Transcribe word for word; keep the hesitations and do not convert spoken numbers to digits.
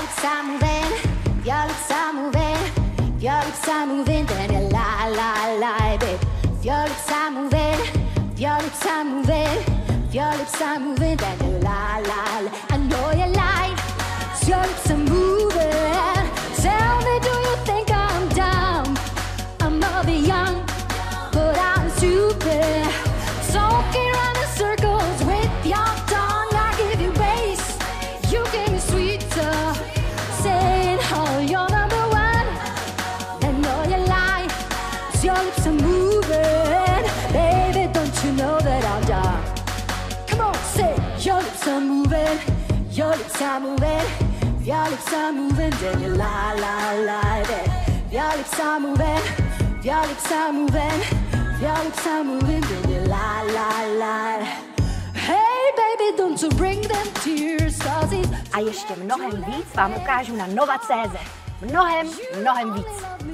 lips are moving, your lips are moving, your lips are moving, then you lie, lie, lie, babe. Your lips are moving, your lips are moving, your lips are moving, then you lie, lie, lie. I know you lie, your lips are moving. Tell me, do you think I'm dumb? I'm over young, but I'm stupid. Talking around in circles with your tongue. I give you bass, you give me sweet talk. Saying, oh, you're number one. I know you lie, your lips are moving. Baby, don't you know that I'm dumb? Come on, say, your lips are moving, your lips are moving, your lips are moving, then you lie, lie, lie, babe. Your lips are moving, your lips are moving, your lips are moving, then you lie, lie, lie. Hey baby, don't you bring them tears, cause it's... A ještě mnohem víc vám ukážu na Nova tečka cé zet. Mnohem, mnohem víc.